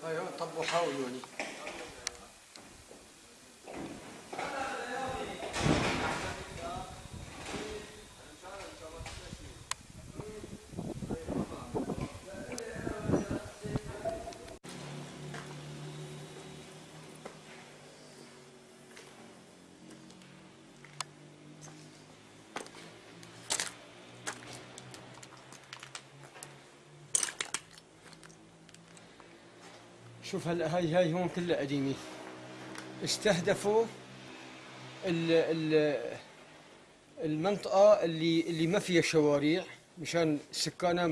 ايوه طب حاولوا يعني. شوف هلا هاي هون كلها قديمة. استهدفوا ال ال المنطقة اللي ما فيها شوارع مشان سكانها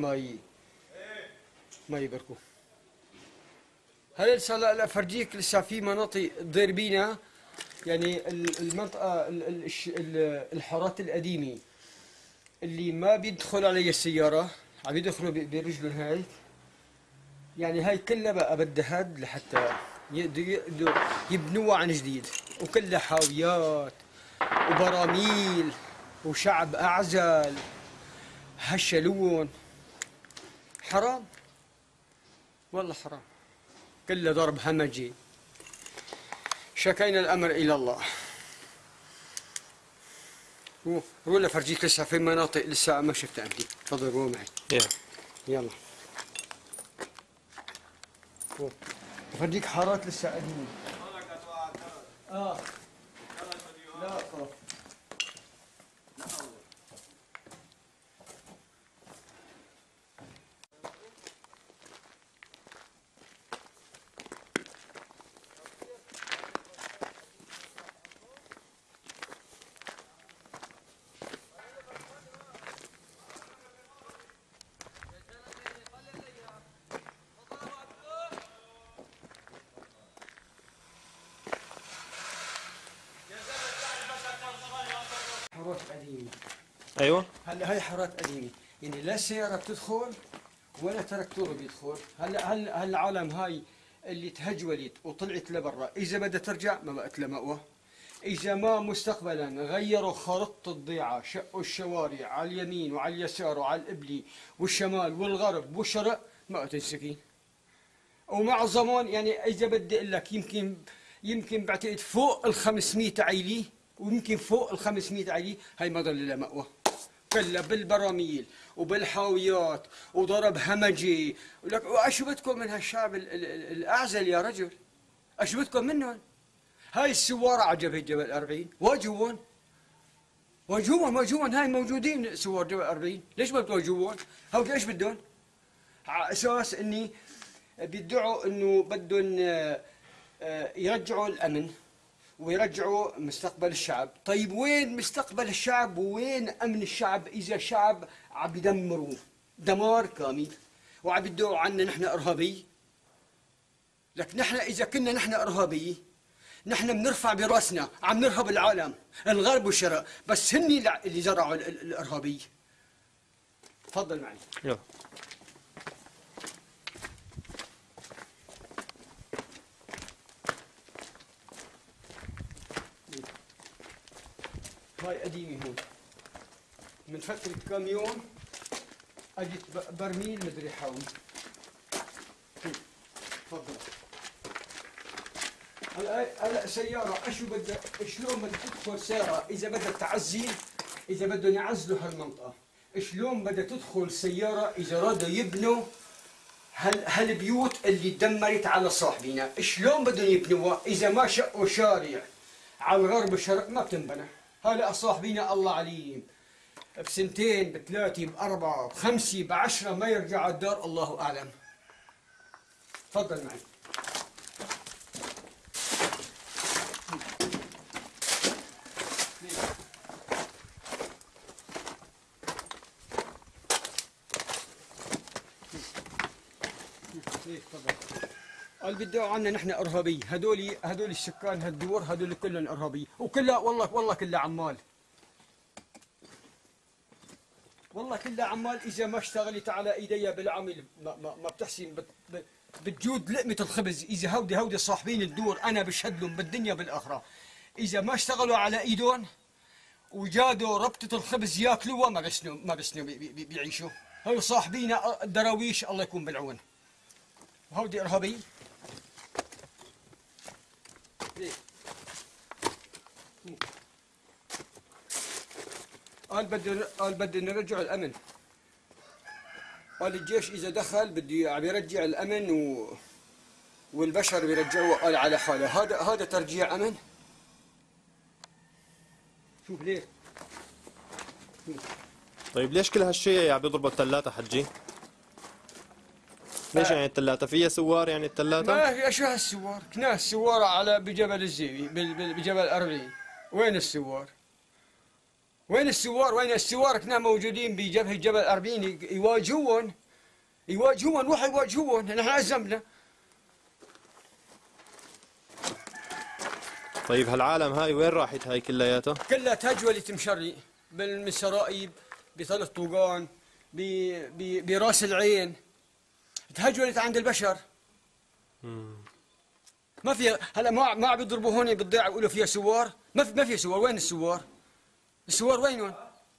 ما يبركوا. هلا لسه لا فرجيك لسه في مناطق ضاربينها، يعني المنطقة الحارات القديمة اللي ما بيدخل عليها السيارة عم يدخلوا برجلهم هاي. يعني هاي كلها بقى بدها هد لحتى يقدروا يبنوها عن جديد، وكلها حاويات وبراميل وشعب أعزل هشلون. حرام والله حرام، كله ضرب همجي. شكينا الأمر إلى الله. روح فرجيك لسه في مناطق لسه ما شفتها عندي. تفضل روح معي. يلا فرجيك حارات لسه قديمة. لا خلاص. حارات قديمة. ايوه. هلا هاي حارات قديمة، يعني لا سيارة بتدخل ولا تركتور بيدخل. هلا العالم هاي اللي تهجولت وطلعت لبرا، إذا بدها ترجع ما بقت لها مأوى. إذا ما مستقبلا غيروا خريطة الضيعة، شقوا الشوارع على اليمين وعلى اليسار وعلى القبلي والشمال والغرب والشرق، ما تنسكين. ومعظمهم يعني إذا بدي أقول لك يمكن بعتقد فوق ال 500 عيلة، ويمكن فوق ال 500 عيلة هاي ما ضل لها مأوى. كلها بالبراميل وبالحاويات وضرب همجي. ولك شو بدكم من هالشعب الأعزل يا رجل؟ شو بدكم منهم؟ هاي السوار على جبهة جبل 40 واجهون هاي موجودين سوار جبل 40. ليش ما بتواجهون؟ هاو ايش بدهم؟ على اساس اني بيدعوا انه بدهم يرجعوا الامن ويرجعوا مستقبل الشعب. طيب وين مستقبل الشعب وين امن الشعب اذا شعب عم يدمروا دمار كامل وعم يدعوا عنا نحن ارهابي؟ لك نحن اذا كنا نحن ارهابي نحن بنرفع براسنا، عم نرهب العالم الغرب والشرق، بس هني اللي زرعوا الارهابيه. تفضل معي. يلا. هاي قديمه هون من فتره كم يوم اجت برميل مدري حاوي. تفضل. هلا سيارة شو بدها، شلون بدها تدخل سيارة إذا بدها تعزل، إذا بدهم يعزلوا هالمنطقة، شلون بدها تدخل سيارة إذا رادوا يبنوا هالبيوت اللي تدمرت على صاحبينا، شلون بدهم يبنوها إذا ما شقوا شارع على الغرب والشرق ما بتنبنى. هلا صاحبينا الله عليم بسنتين بثلاثة بأربعة بخمسة بعشرة ما يرجع على الدار، الله أعلم. تفضل معي. قال بيدعوا عنا نحن ارهابي. هذول السكان هالدور هذول كلهم ارهابي، وكلها والله كلها عمال. والله كلها عمال اذا ما اشتغلت على ايديها بالعمل ما بتحسن بتجود لقمة الخبز. اذا هودي صاحبين الدور انا بشهد لهم بالدنيا بالاخره، اذا ما اشتغلوا على ايدهم وجادوا ربطة الخبز ياكلوها ما بسنوا بيعيشوا. هول صاحبينا الدراويش الله يكون بالعون، وهودي ارهابي. قال بدي نرجع الامن. قال الجيش اذا دخل بده عم يرجع الامن والبشر بيرجعوه قال على حاله. هذا ترجيع امن. شوف ليه. طيب ليش كل هالشيء عم بيضربوا الثلاثة حجي؟ ليش يعني الثلاثة فيها سوار يعني الثلاثة؟ ما في شو هالسوار؟ كناس سوارة على بجبل الزيوي بجبل 40. وين السوار؟ وين السوار؟ وين السوار؟ كنا موجودين بجبهة جبل 40 يواجهون روحوا يواجهون. نحن عزمنا. طيب هالعالم هاي وين راحت هاي كلياتها؟ كلها تهجولة مشري بالسرائيب بثلاث طوقان براس العين. تهجولت عند البشر. ما في هلا ما عم بيضربوا هون بالضيعه يقولوا فيها سوار. ما في سوار. وين السوار؟ السوار وينهم؟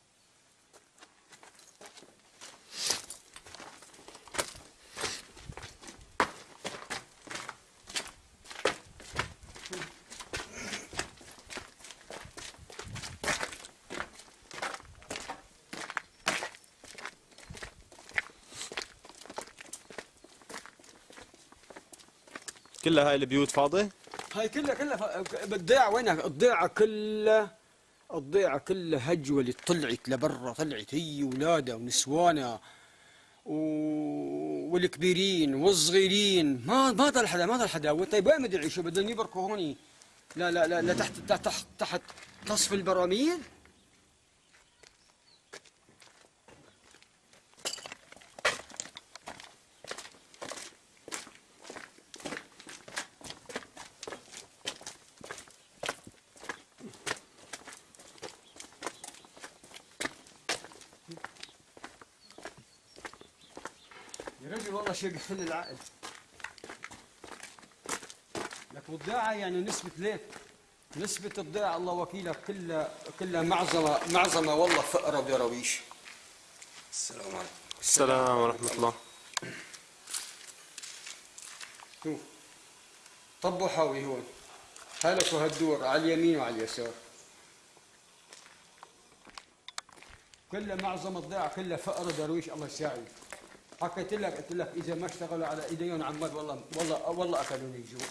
كلها هاي البيوت فاضية؟ هاي كلها بالضيعه. وينها؟ الضيعه كلها هجولت طلعت لبرا. طلعت هي واولادها ونسوانها والكبيرين والصغيرين. ما ضل حدا. طيب وين بده يعيشوا؟ بدهم يبركوا هون؟ لا تحت قصف البراميل. يا رجل والله شيء بيخل العقل. لك والضيعة يعني نسبة ليك. نسبة الضيعة الله وكيلك كلها معظمة والله فقرة ودراويش. السلام عليكم. السلام ورحمة الله. شوف طبوا حاوي هون. هلكوا هالدور على اليمين وعلى اليسار. كلها معظم الضيعة كلها فقر درويش. الله يساعد. حكيت لك قلت لك اذا ما اشتغلوا على ايديهم عماد والله اكلوني الجوع.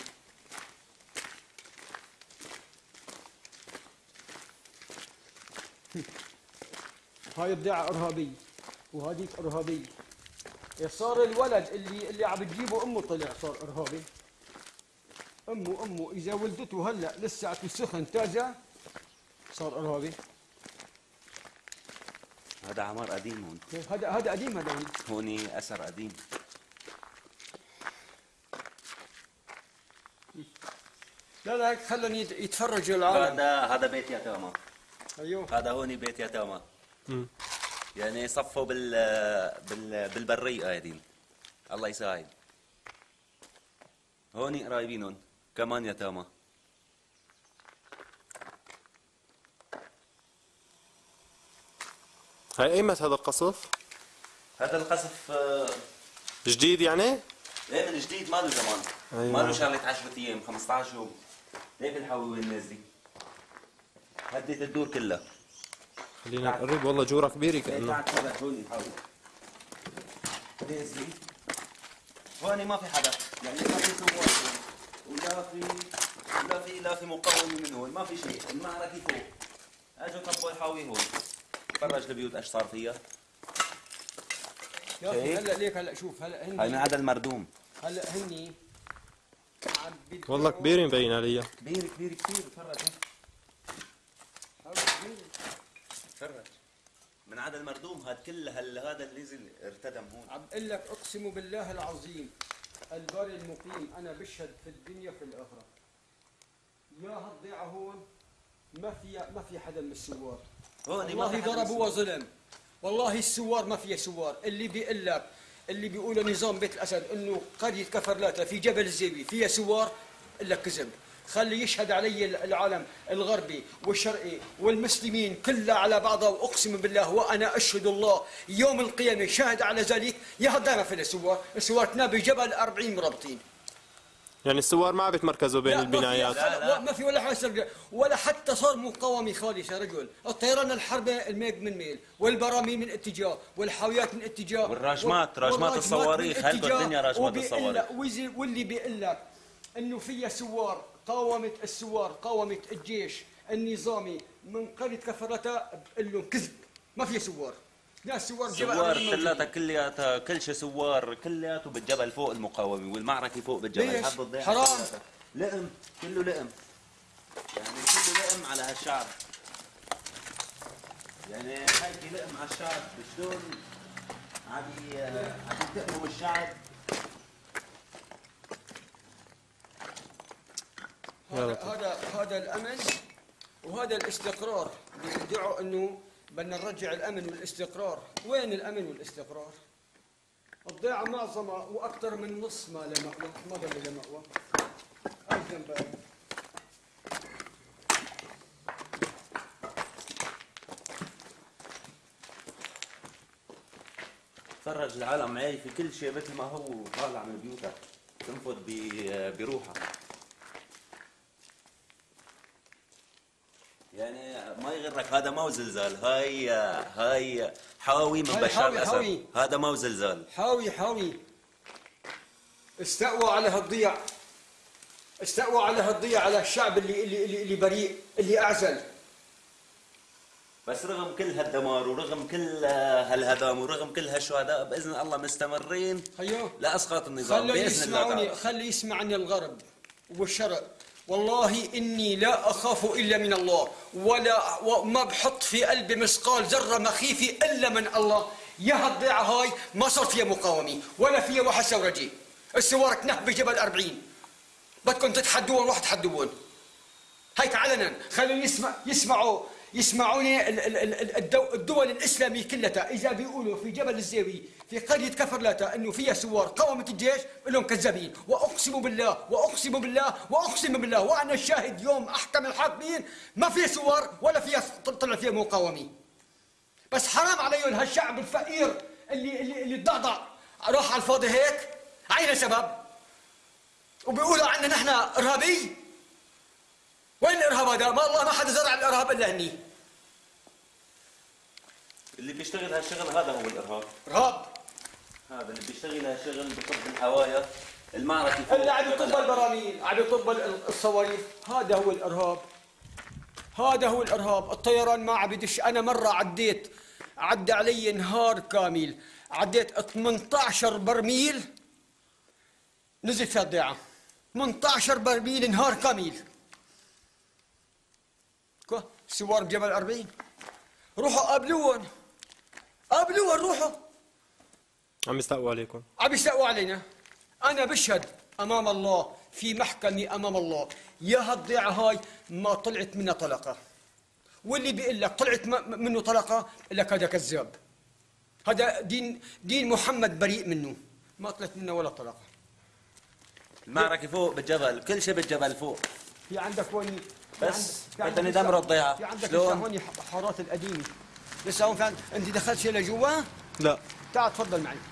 هاي الضيعة ارهابية وهذيك ارهابية. صار الولد اللي عم بتجيبه امه طلع صار ارهابي. امه اذا ولدته هلا لساته سخن تازه صار ارهابي. هذا عمار قديم هون. هذا قديم. هذا هون اثر قديم. لا هيك خلهم يتفرجوا العالم. هذا بيت يتامى. ايوه هذا هون بيت يتامى. يعني صفوا بالبرية هذين. الله يساعد. هون قرايبينهم كمان يتامى. هاي ايمت هذا القصف؟ هذا القصف جديد يعني؟ ايه من جديد، ما له زمان. أيوة. ما له شغلة 10 ايام 15 يوم. ليك الحاوي وين نازلة. هديت الدور كلها. خلينا نقرب. والله جورة كبيرة كأنه. هون الحاوي نازلة. هون ما في حدا، يعني ما في سوار ولا في مقاومة من هون، ما في شيء. المعركة فوق. اجوا طبوا الحاوي هون. فرج البيوت ايش صار فيها. يا اخي هلا ليك هلا شوف هلا هاي من هذا المردوم. هلا هني والله كبيرة مبين عليها. كبير كثير. فرج فرج من هذا المردوم. هذا كل هذا اللي نزل ارتدم هون. عم بقول لك اقسم بالله العظيم الباري المقيم انا بشهد في الدنيا في الاخره. يا هالضيعه هون ما في حدا من السوار. والله ضربوها ظلم. والله السوار ما فيها سوار. اللي بيقول لك اللي بيقولوا نظام بيت الاسد انه قريه كفرلاته في جبل الزيوي فيها سوار الا كذب. خلي يشهد علي العالم الغربي والشرقي والمسلمين كلها على بعضها. واقسم بالله وانا اشهد الله يوم القيامه شاهد على ذلك. يا هالضيعه ما فيها سوار. السوار بجبل 40 مربطين. يعني الثوار ما عم بيتمركزوا بين لا، البنايات. ما في ولا حاجه، ولا حتى صار مقاومه خالص يا رجل. الطيران الحربي الميج من ميل، والبراميل من اتجاه، والحاويات من اتجاه، والراجمات والراجمات الصواريخ، من هلبة اتجاه. الدنيا راجمات الصواريخ. واللي بيقول لك انه فيها ثوار قاومت، الثوار قاومت الجيش النظامي من قرية كفرتها، بقول لهم كذب، ما في ثوار. لا، الثوار سوار ثلاثة كلياتها، كل شيء سوار كلياته بالجبل فوق المقاومة، والمعركة فوق بالجبل. ليش؟ حظ الضيعة حرام. كلياتها. لئم، كله لئم، يعني كله لئم على هالشعب. يعني هيك لئم على الشعب شلون عم ينتقموا الشعب. هذا الامن وهذا الاستقرار. بيدعوا انه بدنا نرجع الامن والاستقرار. وين الامن والاستقرار؟ الضيعه معظمها واكثر من نص ما لمأوى، ما ضل لمأوى. هاي جنبها. تفرج العالم معي في كل شيء مثل ما هو طالع من بيوتها، تنفض بروحها. يعني ما يغرك، هذا ما هو زلزال، هاي حاوي من بشار الاسد. هذا ما هو زلزال، حاوي استقوى على هالضيع، استقوى على هالضيع، على الشعب اللي بريء، اللي اعزل. بس رغم كل هالدمار ورغم كل هالهدام ورغم كل هالشهداء باذن الله مستمرين لاسقاط النظام باذن الله تعالى. خلي يسمعني الغرب والشرق. والله اني لا اخاف الا من الله، وما بحط في قلبي مثقال ذره مخيفه الا من الله. يا هالضيعه هاي ما صار فيها مقاومه ولا فيها واحد ثورجي. الثوار كنح بجبل 40. بدكم تتحدون، روح تحدون هيك علنا. خلوا يسمعوني الدول الاسلاميه كلها اذا بيقولوا في جبل الزاوي في قريه كفرلاتا انه فيها ثوار قاومت الجيش، بقول لهم كذابين. واقسم بالله وانا الشاهد يوم احكم الحاكمين، ما فيها ثوار ولا فيها طلع فيها مقاومه. بس حرام عليهم هالشعب الفقير اللي ضعضع راح على الفاضي هيك. عين سبب وبيقولوا عنا نحن ارهابي. وين الارهاب هذا؟ ما الله ما حدا زرع الارهاب الا هني. اللي بيشتغل هالشغل هذا هو الارهاب. ارهاب هذا اللي بيشتغل هالشغل بطب الحوايا، المعركه اللي عم يطب البراميل، عم يطب الصواريخ. هذا هو الارهاب. الطيران ما عم يدش. انا مره عدى علي نهار كامل، عديت 18 برميل نزل فيها الضيعه. 18 برميل نهار كامل. ثوار بجبل 40. روحوا قابلوهم روحوا. عم يستقوا عليكم، عم يستقوا علينا. انا بشهد امام الله في محكمه امام الله، يا هالضيعه هاي ما طلعت منها طلقه. واللي بيقول لك طلعت منه طلقه بقول لك هذا كذاب. هذا دين محمد بريء منه، ما طلعت منه ولا طلقه. المعركه فوق بالجبل، كل شيء بالجبل فوق. في عندك هون بس بدنا ندمر الضيعه. في عندك لسه هون حارات القديمه لسه هون. فعلا انت دخلت شيء لجوا؟ لا. تعال تفضل معي.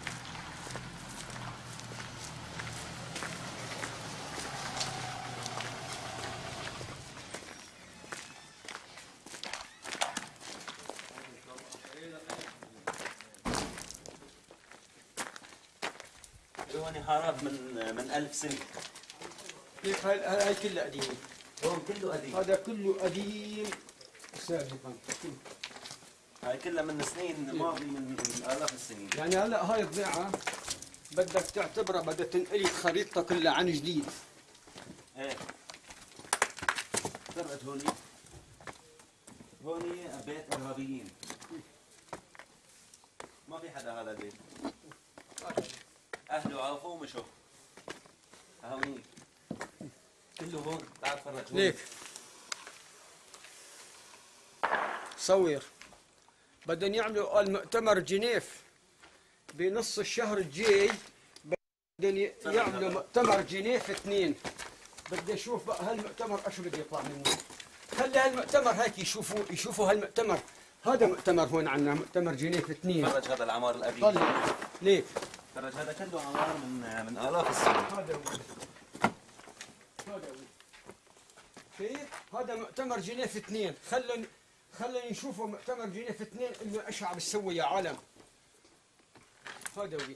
هون حارات من 1000 سنه. كيف هاي كلها قديمه. هون كله قديم. هذا كله قديم سابقا. هاي كلها من سنين ماضي، من آلاف السنين. يعني هلا هاي الضيعه بدك تعتبرها بدها تنقلي خريطتها كلها عن جديد. ايه فرقت هوني بيت ارهابيين. ما في حدا هذا البيت. اهله عرفوه ومشوا. هوني كله هون. تعال فرج هون. ليك صور. بدهم يعملوا المؤتمر جنيف بنص الشهر الجاي. بدهم يعملوا مؤتمر جنيف 2. بدي اشوف بقى هالمؤتمر ايش بده يطلع منه. خلي هالمؤتمر هيك يشوفوا هالمؤتمر. هذا مؤتمر هون عندنا مؤتمر جنيف 2. فرج هذا العمار القديم. طلع ليك فرج هذا كله عمار من آلاف السنين. هذا هو. هذا هو. شايف؟ هذا مؤتمر جنيف 2. خلوني نشوفوا مؤتمر جنيف 2 انه ايش عم بتسوي يا عالم. هذا هو.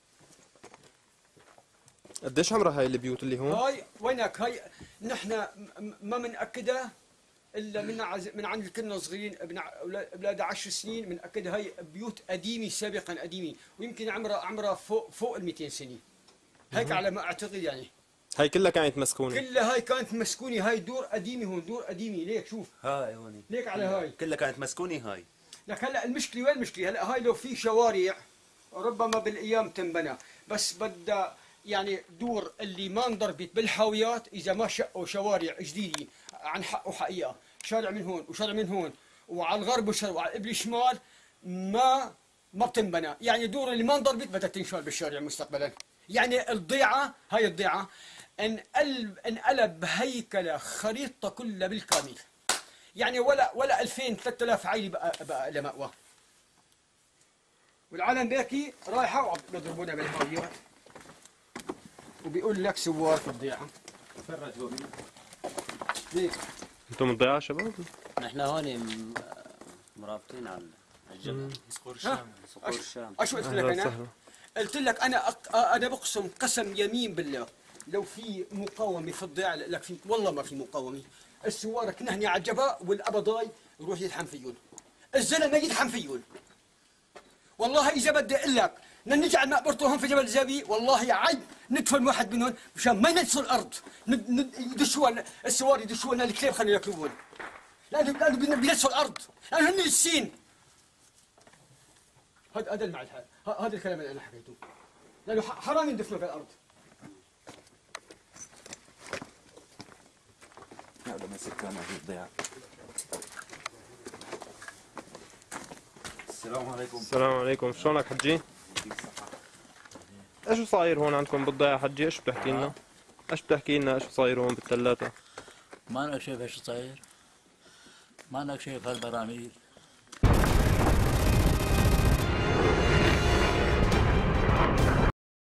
قديش عمرها هاي البيوت اللي هون؟ هاي وينك؟ هاي نحن ما بنأكدها الا من عند كنا صغيرين اولاد 10 سنين بنأكدها. هاي بيوت قديمه سابقا قديمه، ويمكن عمرها فوق ال 200 سنه. هيك على ما اعتقد يعني. هاي كلها كانت مسكونه؟ كلها هاي كانت مسكونه. هاي دور قديمه هون، دور قديمه. ليك شوف هاي هوني ليك على هاي كلها كانت مسكونه. هاي لك هلا المشكله وين المشكله؟ هلا هاي لو في شوارع ربما بالايام تنبنى، بس بدها يعني دور اللي ما انضربت بالحاويات اذا ما شقوا شوارع جديده عن حق وحقيقه. شارع من هون وشارع من هون وعلى الغرب والشرق وعلى القبل الشمال ما بتنبنى. يعني دور اللي ما انضربت بدها تنشال بالشارع مستقبلا. يعني الضيعه، هاي الضيعه انقلب هيكله خريطه كلها بالكامل. يعني ولا 2000 3000 عائله بقى لها مأوى. والعالم باكي رايحه وعم بيضربونا بالحاويات وبيقول لك سوار في الضيعه. فرج هون ليك. انتم الضيعه شباب؟ نحن هون مرابطين على الجبل. صقور الشام. صقور الشام. اشو قلت لك انا؟ قلت لك انا بقسم قسم يمين بالله لو في مقاومه في الضيعه لك في والله ما في مقاومه. السوار كنهني على الجبل والابضاي يروح يدحم فيون. الزلمه يدحم فيون. والله اذا بدي اقول لك بدنا نجعل مقبرته هون في جبل زابي، والله عيب ندفن واحد منهم مشان ما ينسوا الارض. يدشوا السوار يدشوا لنا الكلاب خلينا ياكلوهم. لانه بينسوا الارض، لانه هن السين. هذا المعنى الحال، هذا الكلام اللي انا حكيته. لانه حرام يندفنوا في الارض. هذا مسك كان في الضيعه. السلام عليكم. السلام عليكم، شلونك حجي؟ ايش صاير هون عندكم بالضيعة حجي؟ ايش بتحكي لنا؟ ايش بتحكي لنا ايش صاير هون بالثلاثة؟ ما انا شايف ايش صاير. ما انا شايف هالبراميل.